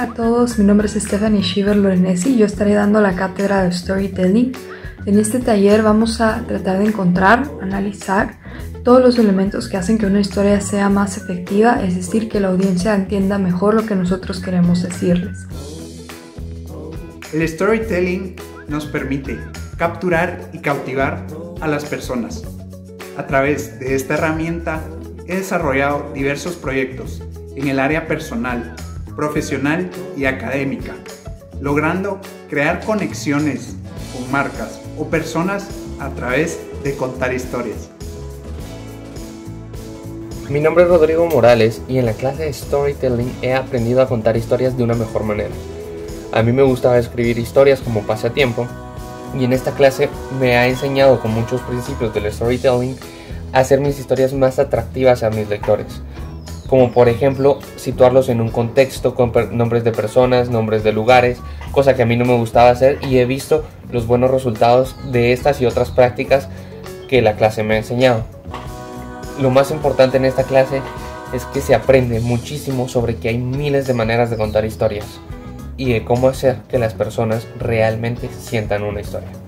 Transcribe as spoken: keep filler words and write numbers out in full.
Hola a todos, mi nombre es Stephanie Shiver Lorenesi y yo estaré dando la cátedra de Storytelling. En este taller vamos a tratar de encontrar, analizar todos los elementos que hacen que una historia sea más efectiva, es decir, que la audiencia entienda mejor lo que nosotros queremos decirles. El storytelling nos permite capturar y cautivar a las personas. A través de esta herramienta he desarrollado diversos proyectos en el área personal, profesional y académica, logrando crear conexiones con marcas o personas a través de contar historias. Mi nombre es Rodrigo Morales y en la clase de Storytelling he aprendido a contar historias de una mejor manera. A mí me gustaba escribir historias como pasatiempo y en esta clase me ha enseñado con muchos principios del Storytelling a hacer mis historias más atractivas a mis lectores. Como por ejemplo, situarlos en un contexto con nombres de personas, nombres de lugares, cosa que a mí no me gustaba hacer y he visto los buenos resultados de estas y otras prácticas que la clase me ha enseñado. Lo más importante en esta clase es que se aprende muchísimo sobre que hay miles de maneras de contar historias y de cómo hacer que las personas realmente sientan una historia.